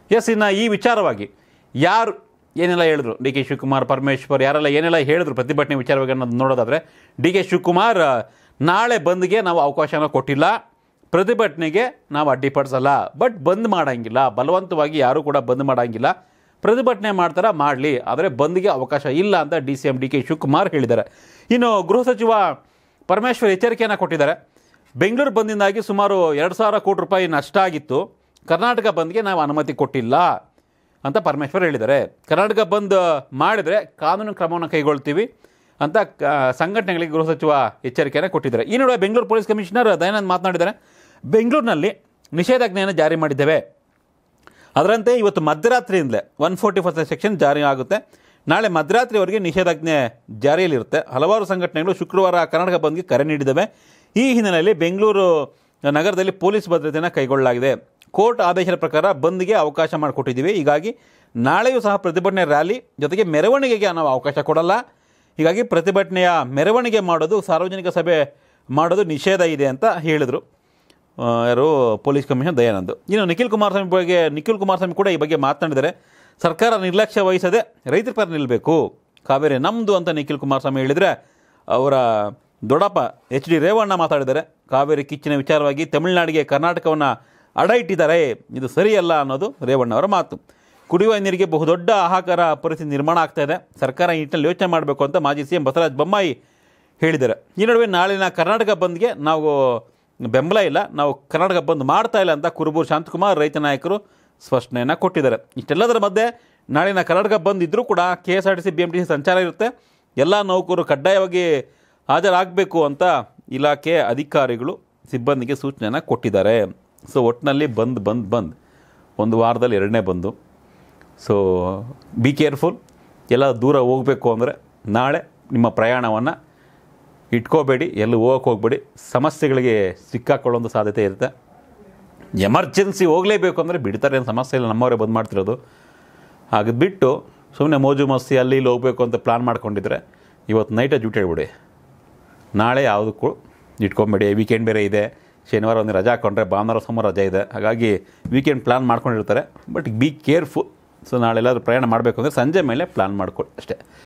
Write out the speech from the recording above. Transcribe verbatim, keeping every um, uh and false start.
S, ಇನ್ನು ಈ ವಿಚಾರವಾಗಿ ಯಾರು ಏನೆಲ್ಲ ಹೇಳಿದ್ರು, ಡಿ ಕೆ ಶಿವಕುಮಾರ್, ಪರಮೇಶ್ವರ್ ಯಾರೆಲ್ಲ ಏನೆಲ್ಲ ಹೇಳಿದ್ರು ಪ್ರತಿಭಟನೆ ವಿಚಾರವಾಗಿ ಅನ್ನೋದು ನೋಡೋದಾದರೆ, ಡಿ ಕೆ ಶಿವಕುಮಾರ್ ನಾಳೆ ಬಂದ್ಗೆ ನಾವು ಅವಕಾಶನ ಕೊಟ್ಟಿಲ್ಲ, ಪ್ರತಿಭಟನೆಗೆ ನಾವು ಅಡ್ಡಿಪಡಿಸಲ್ಲ, ಬಟ್ ಬಂದ್ ಮಾಡೋಂಗಿಲ್ಲ, ಬಲವಂತವಾಗಿ ಯಾರೂ ಕೂಡ ಬಂದ್ ಮಾಡೋಂಗಿಲ್ಲ, ಪ್ರತಿಭಟನೆ ಮಾಡ್ತಾರ ಮಾಡಲಿ, ಆದರೆ ಬಂದ್ಗೆ ಅವಕಾಶ ಇಲ್ಲ ಅಂತ D C M D K Shivakumar ಹೇಳಿದ್ದಾರೆ. ಇನ್ನು ಗೃಹ ಸಚಿವ ಪರಮೇಶ್ವರ್ ಎಚ್ಚರಿಕೆಯನ್ನು ಕೊಟ್ಟಿದ್ದಾರೆ. ಬೆಂಗಳೂರು ಬಂದಿಂದಾಗಿ ಸುಮಾರು ಎರಡು ಸಾವಿರ ಕೋಟಿ ರೂಪಾಯಿ ನಷ್ಟ ಆಗಿತ್ತು, ಕರ್ನಾಟಕ ಬಂದ್ಗೆ ನಾವು ಅನುಮತಿ ಕೊಟ್ಟಿಲ್ಲ ಅಂತ ಪರಮೇಶ್ವರ್ ಹೇಳಿದ್ದಾರೆ. ಕರ್ನಾಟಕ ಬಂದ್ ಮಾಡಿದರೆ ಕಾನೂನು ಕ್ರಮವನ್ನು ಕೈಗೊಳ್ತೀವಿ ಅಂತ ಸಂಘಟನೆಗಳಿಗೆ ಗೃಹ ಸಚಿವ ಎಚ್ಚರಿಕೆಯನ್ನು ಕೊಟ್ಟಿದ್ದಾರೆ. ಈ ನಡುವೆ ಬೆಂಗಳೂರು ಪೊಲೀಸ್ ಕಮಿಷನರ್ ದಯಾನಂದ್ ಮಾತನಾಡಿದ್ದಾರೆ. ಬೆಂಗಳೂರಿನಲ್ಲಿ ನಿಷೇಧಾಜ್ಞೆಯನ್ನು ಜಾರಿ ಮಾಡಿದ್ದೇವೆ, ಅದರಂತೆ ಇವತ್ತು ಮಧ್ಯರಾತ್ರಿಯಿಂದಲೇ ಒನ್ ಫೋರ್ಟಿ ಫೋರ್ ಸೆಕ್ಷನ್ ಜಾರಿ ಆಗುತ್ತೆ. ನಾಳೆ ಮಧ್ಯರಾತ್ರಿವರೆಗೆ ನಿಷೇಧಾಜ್ಞೆ ಜಾರಿಯಲ್ಲಿರುತ್ತೆ. ಹಲವಾರು ಸಂಘಟನೆಗಳು ಶುಕ್ರವಾರ ಕರ್ನಾಟಕ ಬಂದ್ಗೆ ಕರೆ ನೀಡಿದ್ದಾವೆ. ಈ ಹಿನ್ನೆಲೆಯಲ್ಲಿ ಬೆಂಗಳೂರು ನಗರದಲ್ಲಿ ಪೊಲೀಸ್ ಭದ್ರತೆಯನ್ನು ಕೈಗೊಳ್ಳಲಾಗಿದೆ. ಕೋರ್ಟ್ ಆದೇಶದ ಪ್ರಕಾರ ಬಂದ್ಗೆ ಅವಕಾಶ ಮಾಡಿಕೊಟ್ಟಿದ್ದೀವಿ. ಹೀಗಾಗಿ ನಾಳೆಯೂ ಸಹ ಪ್ರತಿಭಟನೆ ರ್ಯಾಲಿ ಜೊತೆಗೆ ಮೆರವಣಿಗೆಗೆ ನಾವು ಅವಕಾಶ ಕೊಡಲ್ಲ. ಹೀಗಾಗಿ ಪ್ರತಿಭಟನೆಯ ಮೆರವಣಿಗೆ ಮಾಡೋದು, ಸಾರ್ವಜನಿಕ ಸಭೆ ಮಾಡೋದು ನಿಷೇಧ ಇದೆ ಅಂತ ಹೇಳಿದರು ಯಾರು ಪೊಲೀಸ್ ಕಮಿಷನರ್ ದಯಾನಂದ್. ಇನ್ನು ನಿಖಿಲ್ ಕುಮಾರಸ್ವಾಮಿ ಬಗ್ಗೆ ನಿಖಿಲ್ ಕುಮಾರಸ್ವಾಮಿ ಕೂಡ ಈ ಬಗ್ಗೆ ಮಾತನಾಡಿದ್ದಾರೆ. ಸರ್ಕಾರ ನಿರ್ಲಕ್ಷ್ಯ ವಹಿಸದೆ ರೈತರ ಪರ ನಿಲ್ಲಬೇಕು, ಕಾವೇರಿ ನಮ್ಮದು ಅಂತ ನಿಖಿಲ್ ಕುಮಾರಸ್ವಾಮಿ ಹೇಳಿದರೆ, ಅವರ ದೊಡ್ಡಪ್ಪ ಎಚ್ ಡಿ ರೇವಣ್ಣ ಮಾತಾಡಿದ್ದಾರೆ. ಕಾವೇರಿ ಕಿಚ್ಚಿನ ವಿಚಾರವಾಗಿ ತಮಿಳುನಾಡಿಗೆ ಕರ್ನಾಟಕವನ್ನು ಅಡ ಇಟ್ಟಿದ್ದಾರೆ, ಇದು ಸರಿಯಲ್ಲ ಅನ್ನೋದು ರೇವಣ್ಣ ಅವರ ಮಾತು. ಕುಡಿಯುವ ನೀರಿಗೆ ಬಹುದೊಡ್ಡ ಹಾಹಾಕಾರ ಪರಿಸ್ಥಿತಿ ನಿರ್ಮಾಣ ಆಗ್ತಾ ಇದೆ, ಸರ್ಕಾರ ಈ ನಿಟ್ಟಿನಲ್ಲಿ ಯೋಚನೆ ಮಾಡಬೇಕು ಅಂತ ಮಾಜಿ ಸಿ ಎಂ ಬಸವರಾಜ ಬೊಮ್ಮಾಯಿ ಹೇಳಿದ್ದಾರೆ. ಈ ನಡುವೆ ನಾಳಿನ ಕರ್ನಾಟಕ ಬಂದ್ಗೆ ನಾವು ಬೆಂಬಲ ಇಲ್ಲ, ನಾವು ಕರ್ನಾಟಕ ಬಂದ್ ಮಾಡ್ತಾ ಇಲ್ಲ ಅಂತ ಕುರುಬೂರು ಶಾಂತಕುಮಾರ್ ರೈತ ನಾಯಕರು ಸ್ಪಷ್ಟನೆಯನ್ನು ಕೊಟ್ಟಿದ್ದಾರೆ. ಇಷ್ಟೆಲ್ಲದರ ಮಧ್ಯೆ ನಾಳಿನ ಕರ್ನಾಟಕ ಬಂದ್ ಇದ್ದರೂ ಕೂಡ K S R T C B M T C ಸಂಚಾರ ಇರುತ್ತೆ, ಎಲ್ಲ ನೌಕರರು ಕಡ್ಡಾಯವಾಗಿ ಹಾಜರಾಗಬೇಕು ಅಂತ ಇಲಾಖೆ ಅಧಿಕಾರಿಗಳು ಸಿಬ್ಬಂದಿಗೆ ಸೂಚನೆಯನ್ನು ಕೊಟ್ಟಿದ್ದಾರೆ. ಸೊ ಒಟ್ಟಿನಲ್ಲಿ ಬಂದ್ ಬಂದ್ ಬಂದ್ ಒಂದು ವಾರದಲ್ಲಿ ಎರಡನೇ ಬಂದು. ಸೊ ಬಿ ಕೇರ್ಫುಲ್, ಎಲ್ಲ ದೂರ ಹೋಗಬೇಕು ಅಂದರೆ ನಾಳೆ ನಿಮ್ಮ ಪ್ರಯಾಣವನ್ನು ಇಟ್ಕೋಬೇಡಿ, ಎಲ್ಲೂ ಹೋಗೋಕ್ಕೆ ಹೋಗಬೇಡಿ, ಸಮಸ್ಯೆಗಳಿಗೆ ಸಿಕ್ಕಾಕೊಳ್ಳೋಂಥ ಸಾಧ್ಯತೆ ಇರುತ್ತೆ. ಎಮರ್ಜೆನ್ಸಿ ಹೋಗಲೇಬೇಕು ಅಂದರೆ ಬಿಡ್ತಾರೆ, ಏನು ಸಮಸ್ಯೆ ಇಲ್ಲ, ನಮ್ಮವರೇ ಬಂದ್ ಮಾಡ್ತಿರೋದು. ಹಾಗೆ ಬಿಟ್ಟು ಸುಮ್ಮನೆ ಮೋಜು ಮಸ್ತಿ ಅಲ್ಲಿ ಇಲ್ಲಿ ಹೋಗಬೇಕು ಅಂತ ಪ್ಲ್ಯಾನ್ ಮಾಡ್ಕೊಂಡಿದ್ರೆ ಇವತ್ತು ನೈಟೇ ಡ್ಯೂಟಿ ಹೇಳ್ಬಿಡಿ, ನಾಳೆ ಯಾವುದಕ್ಕೂ ಇಟ್ಕೊಂಬೇಡಿ. ವೀಕೆಂಡ್ ಬೇರೆ ಇದೆ, ಶನಿವಾರ ಒಂದು ರಜಾ ಹಾಕ್ಕೊಂಡ್ರೆ ಭಾನುವಾರ ಸೋಮವಾರ ರಜೆ ಇದೆ, ಹಾಗಾಗಿ ವೀಕೆಂಡ್ ಪ್ಲ್ಯಾನ್ ಮಾಡ್ಕೊಂಡಿರ್ತಾರೆ. But be careful. ಸೊ ನಾಳೆ ಎಲ್ಲಾದರೂ ಪ್ರಯಾಣ ಮಾಡಬೇಕು ಅಂದರೆ ಸಂಜೆ ಮೇಲೆ ಪ್ಲ್ಯಾನ್ ಮಾಡ್ಕೊಳ್ಳಿ ಅಷ್ಟೇ.